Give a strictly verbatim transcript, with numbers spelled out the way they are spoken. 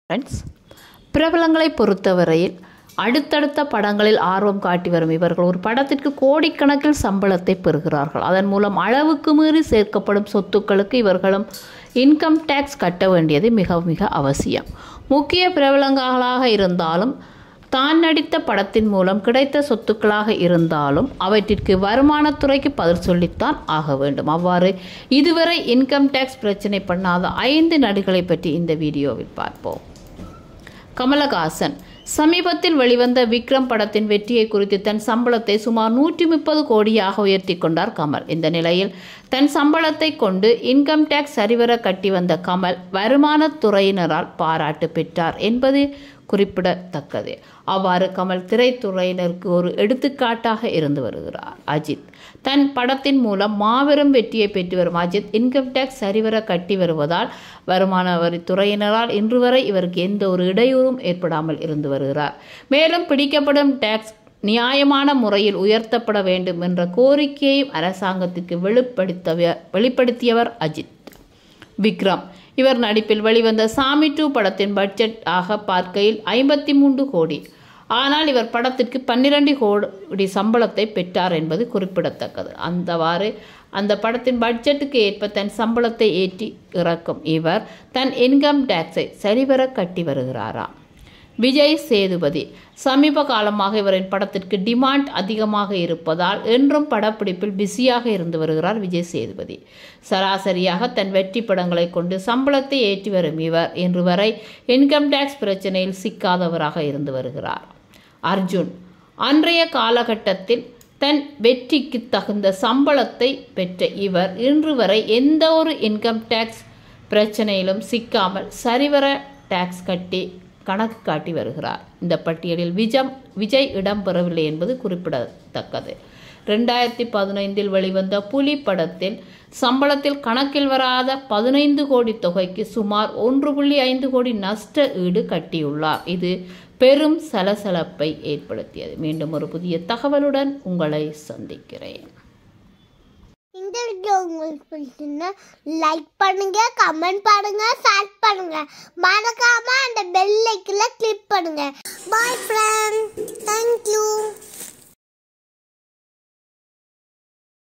Friends, பிரபலங்களை பொறுத்தவரையில் அடுத்தடுத்த படங்களில் ஆர்வம் காட்டி வரும் இவர்கள் ஒரு படத்திற்கு கோடிக்கணக்கில் சம்பளத்தை பெறுகிறார்கள். அதன் மூலம் அளவுக்கு மீறி சேர்க்கப்படும் சொத்துக்களுக்கு இவர்களும் இன்கம் டேக்ஸ் கட்ட வேண்டியது மிக மிக அவசியம். முக்கிய பிரபலங்களாக இருந்தாலும் தான் நடித்த படத்தின் மூலம் கிடைத்த சொத்துக்களாக இருந்தாலும் அவற்றிற்கு வருமானத்துறைக்கு பதில் சொல்லித்தான் ஆக வேண்டும். அவ்வாறு இதுவரை இன்கம் டேக்ஸ் பிரச்சனை பண்ணாத ஐந்து நடிகளை பற்றி இந்த வீடியோவில் பார்ப்போம். கமலஹாசன் சமீபத்தில் வெளிவந்த விக்ரம் படத்தின் வெற்றியை குறித்து தன் சம்பளத்தை சுமார் நூற்றி முப்பது கோடியாக உயர்த்தி கொண்டார் கமல். இந்த நிலையில் தன் சம்பளத்தை கொண்டு இன்கம் டேக்ஸ் சரிவர கட்டி வந்த கமல் வருமானத்துறையினரால் பாராட்டு பெற்றார் என்பது குறிப்பிடத்தக்கது. அவ்வாறு கமல் திரைத்துறையினருக்கு ஒரு எடுத்துக்காட்டாக இருந்து வருகிறார். அஜித் தன் படத்தின் மூலம் மாபெரும் வெற்றியை பெற்று வரும் அஜித் இன்கம் டேக்ஸ் சரிவர கட்டி வருவதால் வருமான வரித்துறையினரால் இன்று வரை இவருக்கு எந்த ஒரு இடையூறும் ஏற்படாமல் இருந்து வருகிறார். மேலும் பிடிக்கப்படும் டேக்ஸ் நியாயமான முறையில் உயர்த்தப்பட வேண்டும் என்ற கோரிக்கையை அரசாங்கத்துக்கு வெளிப்படுத்த வெளிப்படுத்தியவர் அஜித். விக்ரம் இவர் நடிப்பில் வெளிவந்த சாமி டூ படத்தின் பட்ஜெட் ஆக பார்க்கையில் ஐம்பத்தி மூன்று கோடி. ஆனால் இவர் படத்திற்கு பன்னிரண்டு கோடி சம்பளத்தை பெற்றார் என்பது குறிப்பிடத்தக்கது. அந்தவாறு அந்த படத்தின் பட்ஜெட்டுக்கு ஏற்ப தன் சம்பளத்தை ஏற்றி இறக்கும் இவர் தன் இன்கம் டேக்ஸை சரிவர கட்டி வருகிறாராம். விஜய் சேதுபதி சமீப காலமாக இவரின் படத்திற்கு டிமாண்ட் அதிகமாக இருப்பதால் என்றும் படப்பிடிப்பில் பிஸியாக இருந்து வருகிறார் விஜய் சேதுபதி. சராசரியாக தன் வெற்றி படங்களை கொண்டு சம்பளத்தை ஏற்றி வரும் இவர் இன்று வரை இன்கம் டேக்ஸ் பிரச்சனையில் சிக்காதவராக இருந்து வருகிறார். அர்ஜுன் அன்றைய காலகட்டத்தில் தன் வெற்றிக்கு தகுந்த சம்பளத்தை பெற்ற இவர் இன்று வரை எந்த ஒரு இன்கம் டேக்ஸ் பிரச்சனையிலும் சிக்காமல் சரிவர டேக்ஸ் கட்டி கணக்கு காட்டி வருகிறார். இந்த பட்டியலில் விஜம் விஜய் இடம்பெறவில்லை என்பது குறிப்பிடத்தக்கது. ரெண்டாயிரத்தி பதினைந்தில் வெளிவந்த புலி படத்தில் சம்பளத்தில் கணக்கில் வராத பதினைந்து கோடி தொகைக்கு சுமார் ஒன்று புள்ளி ஐந்து கோடி நஷ்ட ஈடு கட்டியுள்ளார். இது பெரும் சலசலப்பை ஏற்படுத்தியது. மீண்டும் ஒரு புதிய தகவலுடன் உங்களை சந்திக்கிறேன். இந்த வீடியோ உங்களுக்கு பிடிச்சிருந்தா லைக் பண்ணுங்க, கமெண்ட் பண்ணுங்க, ஷேர் பண்ணுங்க. மறக்காம அந்த பெல் ஐக்கனை கிளிக் பண்ணுங்க. Bye friends, thank you.